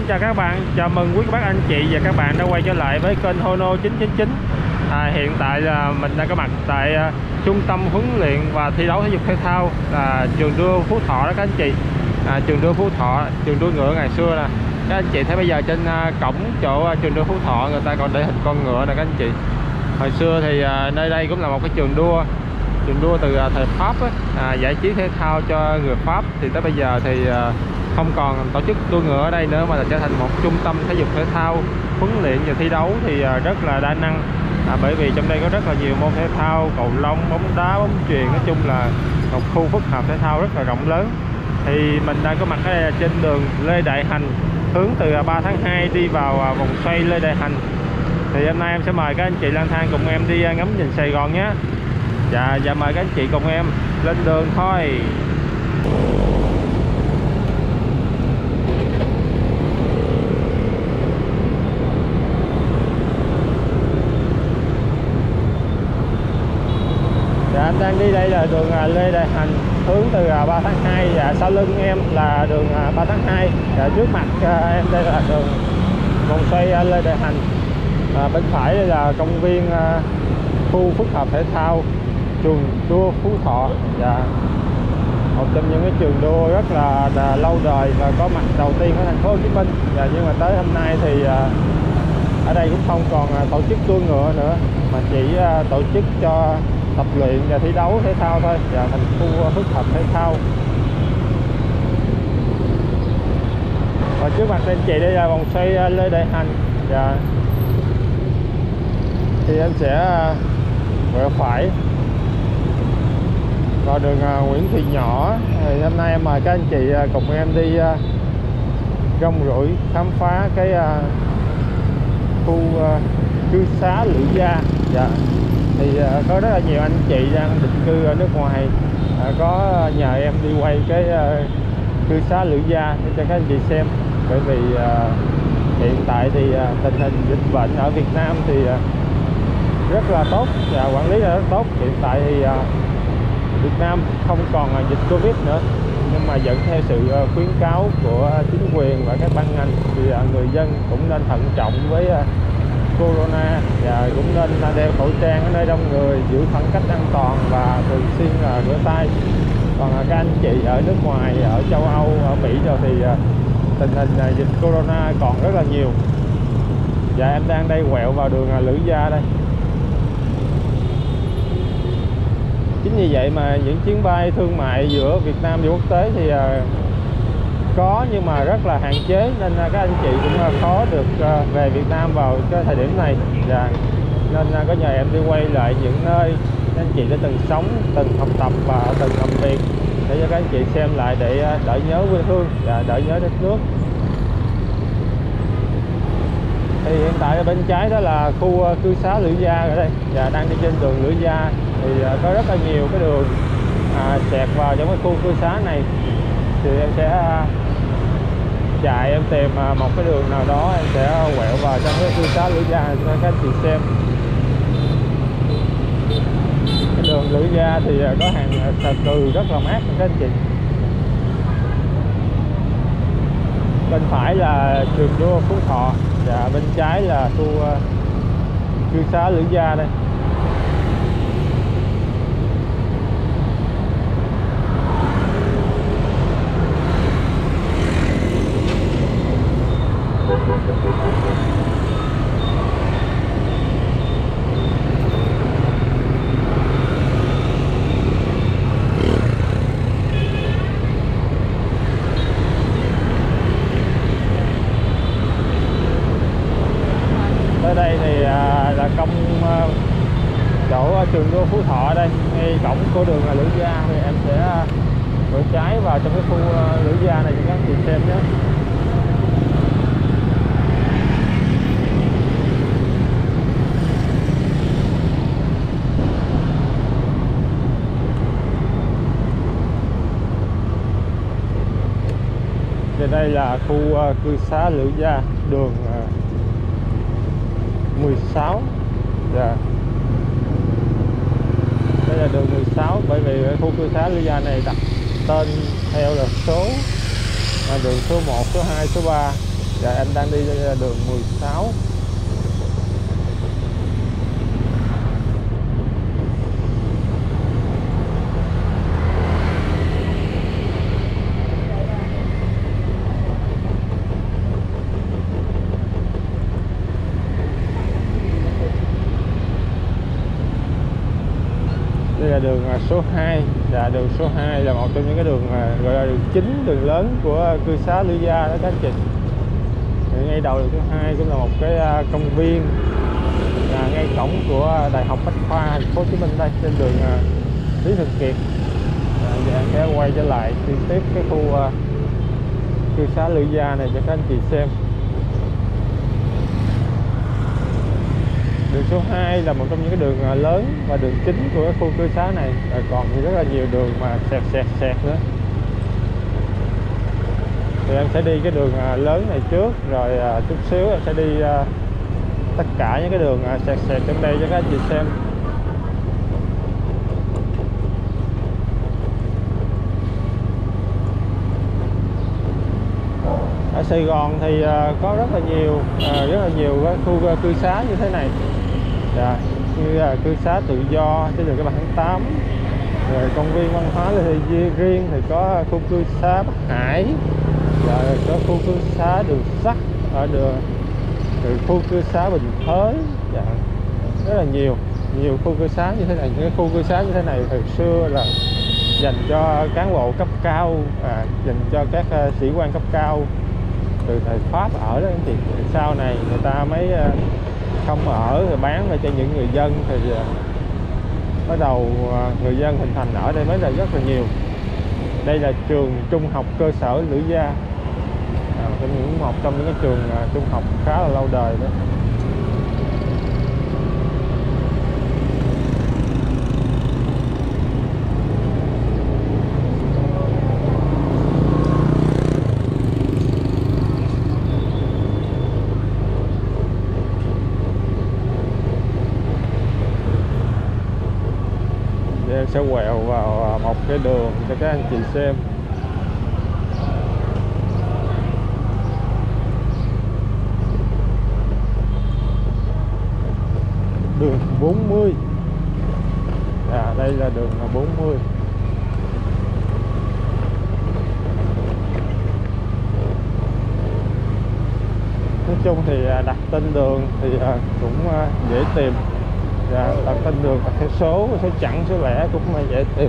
xin chào các bạn, chào mừng quý bác anh chị và các bạn đã quay trở lại với kênh Hono 999. Hiện tại là mình đang có mặt tại trung tâm huấn luyện và thi đấu thể dục thể thao là trường đua Phú Thọ đó các anh chị. Trường đua Phú Thọ, trường đua ngựa ngày xưa nè. Các anh chị thấy bây giờ trên cổng chỗ trường đua Phú Thọ người ta còn để hình con ngựa nè các anh chị. Hồi xưa thì nơi đây cũng là một cái trường đua từ thời Pháp á, giải trí thể thao cho người Pháp. Thì tới bây giờ thì không còn tổ chức đua ngựa ở đây nữa mà là trở thành một trung tâm thể dục thể thao, huấn luyện và thi đấu thì rất là đa năng. Bởi vì trong đây có rất là nhiều môn thể thao, cầu lông, bóng đá, bóng chuyền, nói chung là một khu phức hợp thể thao rất là rộng lớn. Thì mình đang có mặt ở đây trên đường Lê Đại Hành, hướng từ 3 tháng 2 đi vào vòng xoay Lê Đại Hành. Thì hôm nay em sẽ mời các anh chị lang thang cùng em đi ngắm nhìn Sài Gòn nhé. Dạ mời các anh chị cùng em lên đường thôi. Dạ, anh đang đi đây là đường Lê Đại Hành, hướng từ 3 tháng 2. Dạ, sau lưng em là đường 3 tháng 2. Dạ, trước mặt em đây là đường vòng xoay Lê Đại Hành. Bên phải đây là công viên khu phức hợp thể thao trường đua Phú Thọ. Dạ, một trong những cái trường đua rất là lâu đời và có mặt đầu tiên ở thành phố Hồ Chí Minh. Dạ, nhưng mà tới hôm nay thì ở đây cũng không còn tổ chức đua ngựa nữa mà chỉ tổ chức cho tập luyện và thi đấu thể thao thôi. Và thành khu phức hợp thể thao. Và trước mặt anh chị đây là vòng xoay Lê Đại Hành. Và thì em sẽ quẹo phải vào đường Nguyễn Thị Nhỏ. Thì hôm nay em mời các anh chị cùng em đi rong ruổi khám phá cái khu cư xá Lữ Gia. Dạ, thì có rất là nhiều anh chị đang định cư ở nước ngoài có nhờ em đi quay cái cư xá Lữ Gia để cho các anh chị xem. Bởi vì hiện tại thì tình hình dịch bệnh ở Việt Nam thì rất là tốt và quản lý rất tốt. Hiện tại thì Việt Nam không còn dịch Covid nữa, nhưng mà vẫn theo sự khuyến cáo của chính quyền và các ban ngành thì người dân cũng nên thận trọng với Corona và cũng nên đeo khẩu trang ở nơi đông người, giữ khoảng cách an toàn và thường xuyên rửa tay. Còn các anh chị ở nước ngoài, ở châu Âu, ở Mỹ rồi thì tình hình dịch Corona còn rất là nhiều. Dạ, em đang đây quẹo vào đường Lữ Gia đây. Chính vì vậy mà những chuyến bay thương mại giữa Việt Nam và quốc tế thì có nhưng mà rất là hạn chế, nên các anh chị cũng khó được về Việt Nam vào cái thời điểm này. Và nên có nhờ em đi quay lại những nơi các anh chị đã từng sống, từng học tập và từng làm việc để cho các anh chị xem lại, để đỡ nhớ quê hương và đỡ nhớ đất nước. Thì hiện tại ở bên trái đó là khu cư xá Lữ Gia ở đây. Và đang đi trên đường Lữ Gia thì có rất là nhiều cái đường xẹt vào trong cái khu cư xá này. Thì em sẽ chạy, em tìm một cái đường nào đó, em sẽ quẹo vào trong cái cư xá Lữ Gia cho các anh chị xem. Cái đường Lữ Gia thì có hàng xà cừ rất là mát các anh chị. Bên phải là trường đua Phú Thọ và bên trái là khu cư xá Lữ Gia đây. Tới đây thì là công chỗ trường đua Phú Thọ đây, ngay cổng của đường là Lữ Gia. Thì em sẽ quẹo trái vào trong cái khu Lữ Gia này cho các anh chị xem nhé. Thì đây là khu cư xá Lữ Gia, đường 16. Dạ, đây là đường 16, bởi vì khu cư xá Lữ Gia này đặt tên theo là số đường số 1, số 2, số 3. Dạ anh đang đi đường 16. Đây là đường số 2. Dạ, đường số 2 là một trong những cái đường gọi là đường chính, đường lớn của cư xá Lữ Gia đó các anh chị. Thì ngay đầu đường số 2 cũng là một cái công viên, ngay cổng của Đại học Bách khoa Thành phố Hồ Chí Minh đây, trên đường Lý Thường Kiệt. Dạ, em sẽ quay trở lại liên tiếp cái khu cư xá Lữ Gia này cho các anh chị xem. Đường số 2 là một trong những cái đường lớn và đường chính của cái khu cư xá này. Còn thì rất là nhiều đường mà xẹt nữa. Thì em sẽ đi cái đường lớn này trước, rồi chút xíu em sẽ đi tất cả những cái đường xẹt trong đây cho các anh chị xem. Ở Sài Gòn thì có rất là nhiều cái khu cư xá như thế này. Dạ, như là cư xá Tự Do trên đường Cách Mạng Tháng 8, rồi công viên văn hóa Lê Thị Riêng thì có khu cư xá Bắc Hải, rồi có khu cư xá Đường Sắt ở đường, rồi khu cư xá Bình Thới. Dạ, rất là nhiều khu cư xá như thế này. Những khu cư xá như thế này hồi xưa là dành cho cán bộ cấp cao, dành cho các sĩ quan cấp cao từ thời Pháp ở đó anh chị. Sau này người ta mới không ở rồi bán lại cho những người dân, thì bắt đầu người dân hình thành ở đây mới là rất là nhiều. Đây là trường trung học cơ sở Lữ Gia, một trong những cái trường trung học khá là lâu đời đó. Em sẽ quẹo vào một cái đường cho các anh chị xem. Đường 40. Đây là đường 40. Nói chung thì đặt tên đường thì cũng dễ tìm. Đặt tên đường đặt theo số chẵn, số lẻ cũng dễ tìm.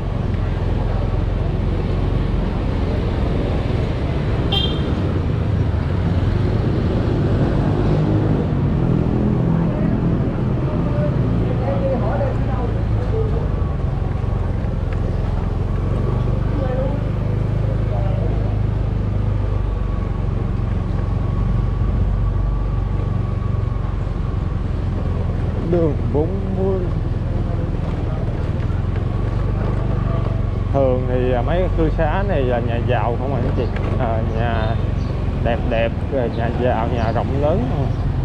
Đường 40. Thường thì mấy cư xá này là nhà giàu không ạ anh chị, nhà đẹp, nhà giàu, nhà rộng lớn không.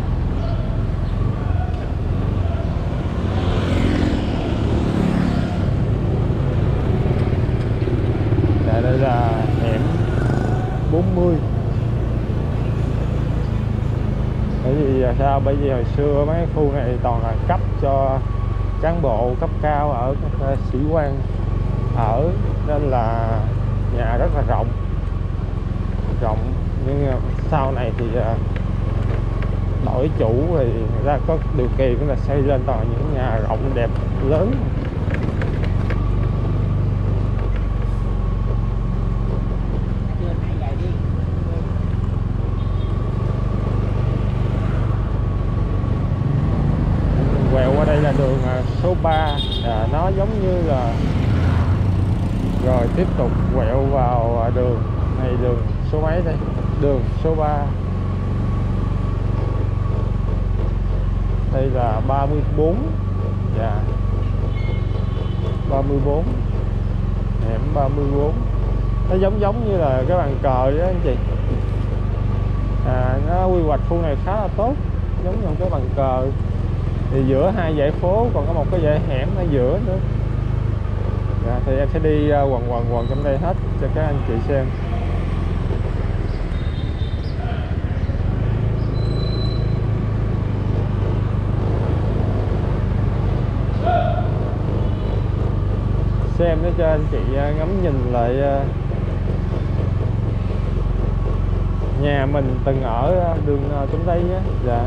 Đây là hẻm 40. Bởi vì sao? Bởi vì hồi xưa mấy khu này toàn là cấp cho cán bộ cấp cao ở các sĩ quan ở, nên là nhà rất là rộng. Nhưng sau này thì đổi chủ thì người ta có điều kiện cũng là xây lên toàn những nhà rộng đẹp lớn. Quẹo qua đây là đường số 3. Nó giống như là, rồi tiếp tục quẹo vào đường này, đường số mấy đây, đường số 3. Đây là 34. 34, hẻm 34. Nó giống như là cái bàn cờ đó anh chị. Nó quy hoạch khu này khá là tốt, giống như một cái bàn cờ. Thì giữa hai dãy phố còn có một cái dãy hẻm ở giữa nữa. Thì em sẽ đi quần trong đây hết cho các anh chị xem. xem để cho anh chị ngắm nhìn lại nhà mình từng ở đường Tuấn Tây á. Dạ.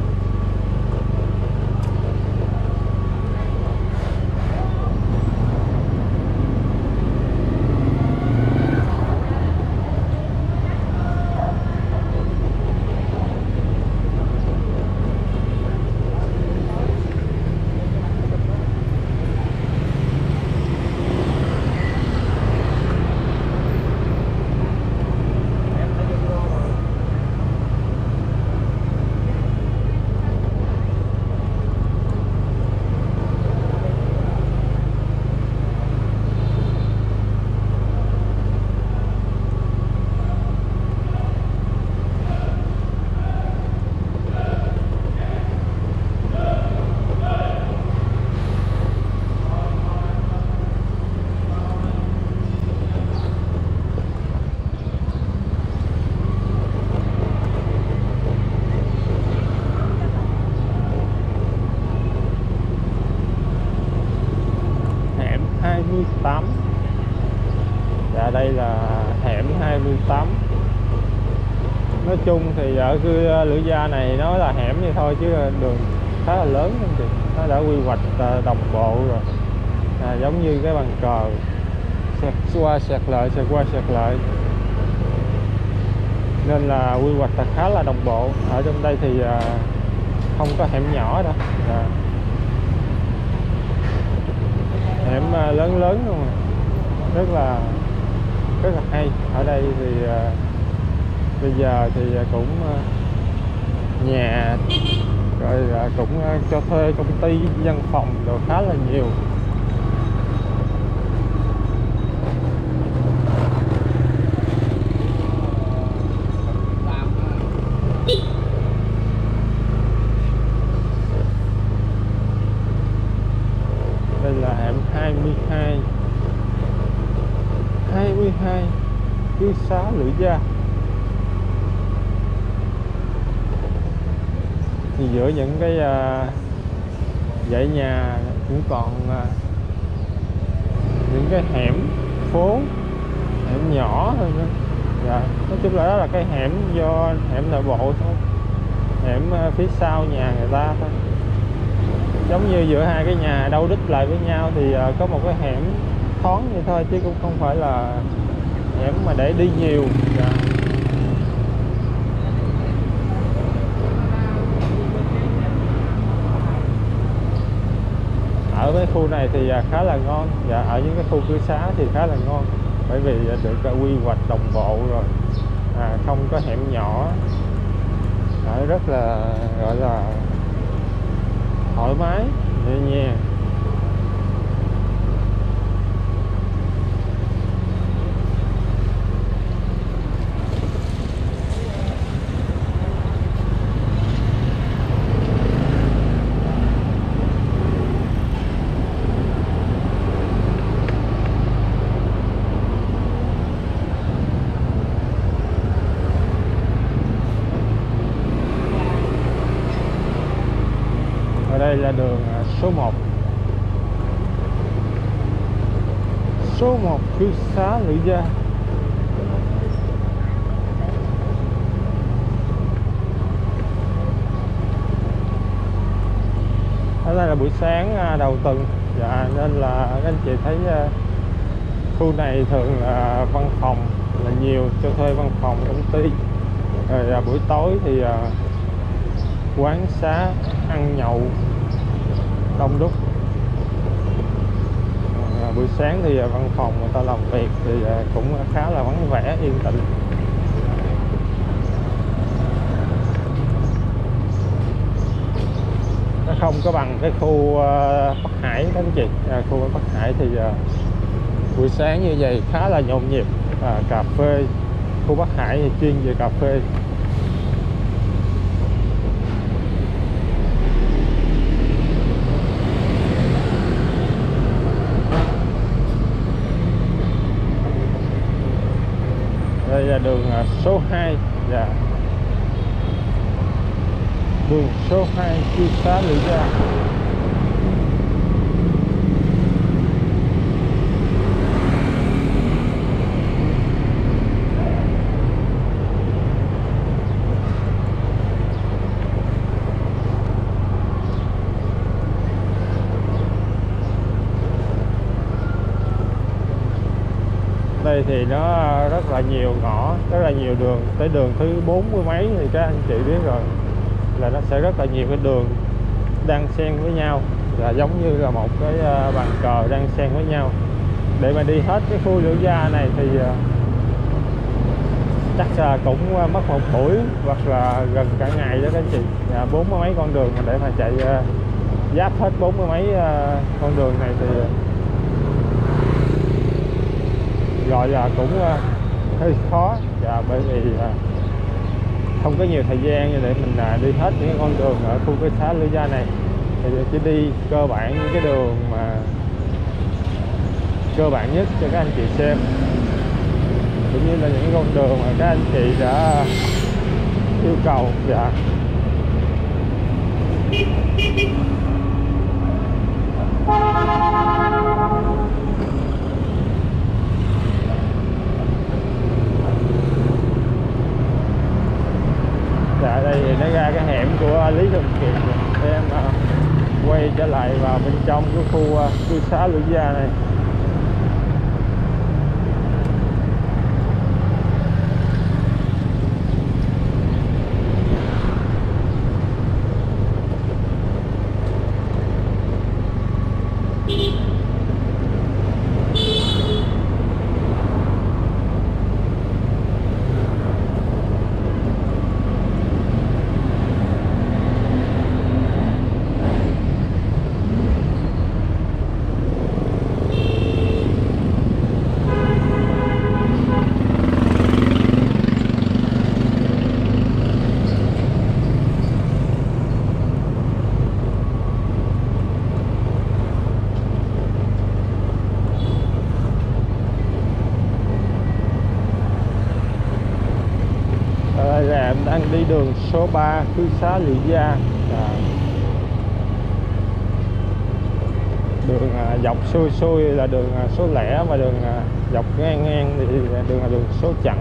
Hẻm 28. Dạ, đây là hẻm 28. Nói chung thì ở cái Lữ Gia này nói là hẻm vậy thôi chứ đường khá là lớn anh chị. Nó đã quy hoạch đồng bộ rồi, giống như cái bàn cờ, xẹt qua xẹt lại, xẹt qua xẹt lại, nên là quy hoạch là khá là đồng bộ. Ở trong đây thì không có hẻm nhỏ đâu. Hẻm lớn lớn luôn, rất là hay. Ở đây thì bây giờ thì cũng nhà rồi cũng cho thuê công ty, văn phòng đồ khá là nhiều. Đây là hẻm 22 cư xá Lữ Gia. Thì giữa những cái dãy nhà cũng còn những cái hẻm phố, hẻm nhỏ thôi nữa. Dạ, nói chung là đó là cái hẻm do hẻm nội bộ thôi, hẻm phía sau nhà người ta thôi. Giống như giữa hai cái nhà đâu đích lại với nhau thì có một cái hẻm thoáng vậy thôi, chứ cũng không phải là hẻm mà để đi nhiều. Dạ. Ở cái khu này thì khá là ngon. Dạ, ở những cái khu cư xá thì khá là ngon, bởi vì được quy hoạch đồng bộ rồi, không có hẻm nhỏ. Rất là gọi là thoải mái, nhẹ nhàng. Đây là đường số 1. Số 1 cư xá Lữ Gia. Ở đây là buổi sáng đầu tuần. Dạ, nên là các anh chị thấy khu này thường là văn phòng là nhiều, cho thuê văn phòng công ty. Rồi buổi tối thì quán xá, ăn nhậu đông đúc. Buổi sáng thì văn phòng người ta làm việc thì cũng khá là vắng vẻ, yên tĩnh. Nó không có bằng cái khu Bắc Hải đó anh chị. Khu Bắc Hải thì buổi sáng như vậy khá là nhộn nhịp, cà phê. Khu Bắc Hải thì chuyên về cà phê. Đây là đường số 2. Dạ. Đường số 2 cư xá Lữ Gia. đây thì nó rất là nhiều ngõ, rất là nhiều đường, tới đường thứ 40 mấy thì các anh chị biết rồi, là nó sẽ rất là nhiều cái đường đang xen với nhau, là giống như là một cái bàn cờ đang xen với nhau. Để mà đi hết cái khu Lữ Gia này thì chắc là cũng mất một buổi hoặc là gần cả ngày đó các anh chị. 40 mấy con đường mà để mà chạy giáp hết 40 mấy con đường này thì gọi là cũng hơi khó, và bởi vì không có nhiều thời gian để mình đi hết những con đường ở khu cư xá Lữ Gia này, thì chỉ đi cơ bản những cái đường mà cơ bản nhất cho các anh chị xem, cũng như là những con đường mà các anh chị đã yêu cầu. Dạ. Dạ, đây thì nó ra cái hẻm của Lý Thường Kiệt. Em quay trở lại vào bên trong cái khu cư xá Lữ Gia này. Em đang đi đường số 3 cư xá Lữ Gia. Đường dọc xuôi xuôi là đường số lẻ, và đường dọc ngang ngang thì đường là đường số chẵn.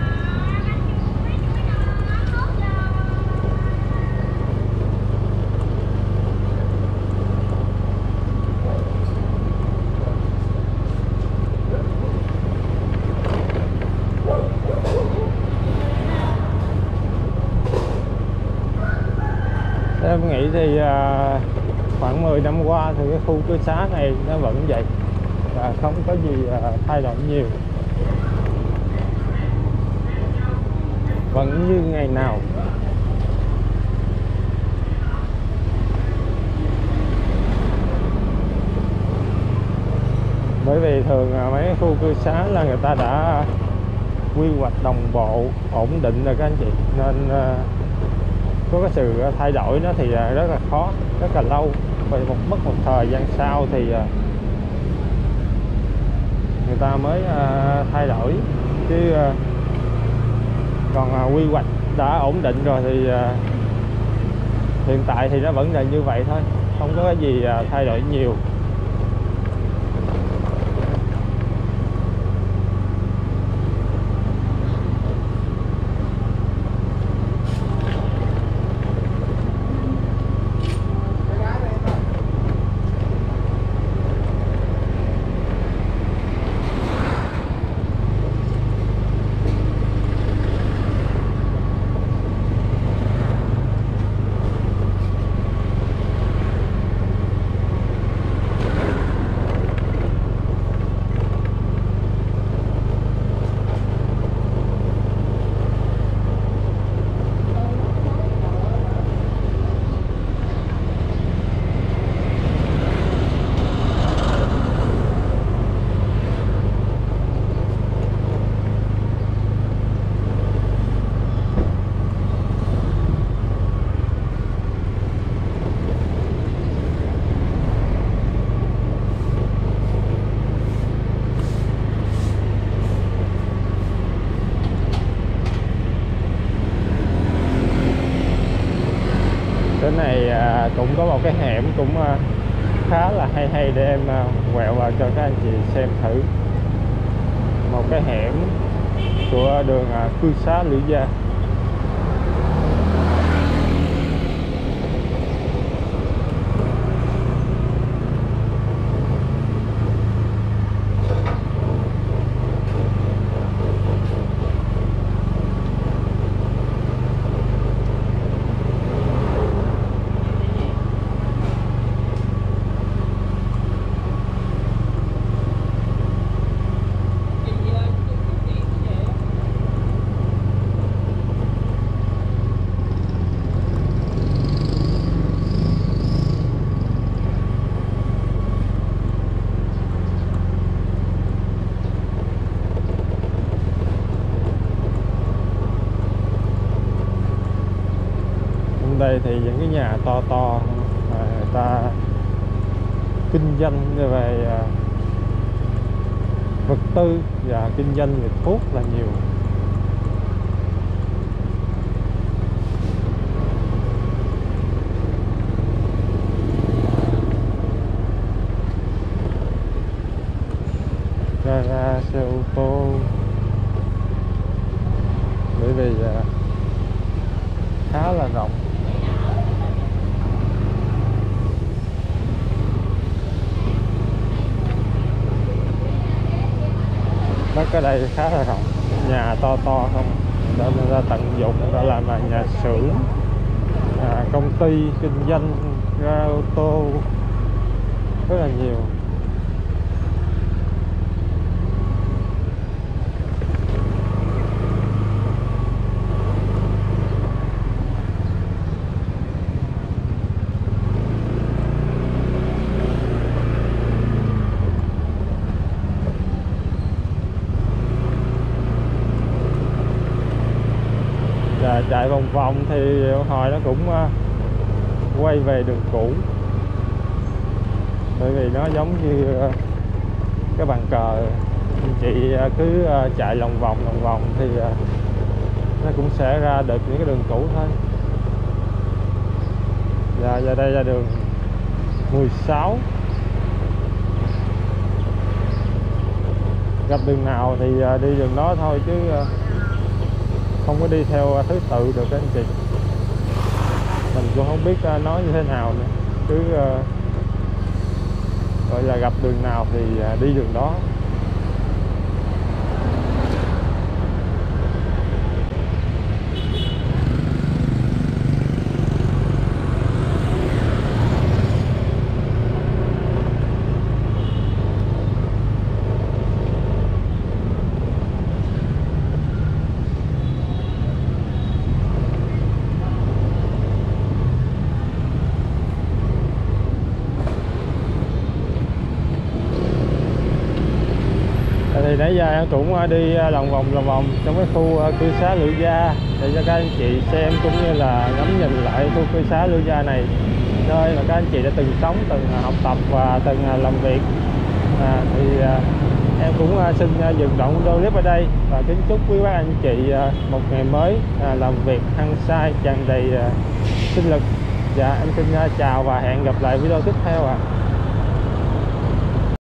Em nghĩ thì khoảng 10 năm qua thì cái khu cư xá này nó vẫn vậy, và không có gì thay đổi nhiều, vẫn như ngày nào. Bởi vì thường mấy khu cư xá là người ta đã quy hoạch đồng bộ, ổn định rồi các anh chị, nên có cái sự thay đổi nó thì rất là khó, rất là lâu, và mất một thời gian sau thì người ta mới thay đổi. Chứ còn quy hoạch đã ổn định rồi thì hiện tại thì nó vẫn là như vậy thôi, không có cái gì thay đổi nhiều. Cái này cũng có một cái hẻm cũng khá là hay để em quẹo vào cho các anh chị xem thử. Một cái hẻm của đường cư xá Lữ Gia. đây thì những cái nhà to to người ta kinh doanh về vật tư và kinh doanh về thuốc là nhiều. Ra xe ô tô bởi vì khá là rộng. Đất ở đây khá là rộng, nhà to to không, đó là tận dụng, đó là nhà xưởng, công ty kinh doanh ga ô tô rất là nhiều. Và chạy vòng vòng thì hồi nó cũng quay về đường cũ, bởi vì nó giống như cái bàn cờ, anh chị cứ chạy lòng vòng thì nó cũng sẽ ra được những cái đường cũ thôi. Và giờ đây là đường 16, gặp đường nào thì đi đường đó thôi, chứ không có đi theo thứ tự được các anh chị. Mình cũng không biết nói như thế nào nữa, cứ gọi là gặp đường nào thì đi đường đó. Thì nãy giờ em cũng đi lòng vòng trong cái khu cư xá Lữ Gia để cho các anh chị xem, cũng như là ngắm nhìn lại khu cư xá Lữ Gia này, nơi mà các anh chị đã từng sống, từng học tập và từng làm việc. Thì em cũng xin dừng đoạn video clip ở đây và kính chúc quý bác anh chị một ngày mới làm việc hăng say, tràn đầy sinh lực. Dạ em xin chào và hẹn gặp lại video tiếp theo ạ.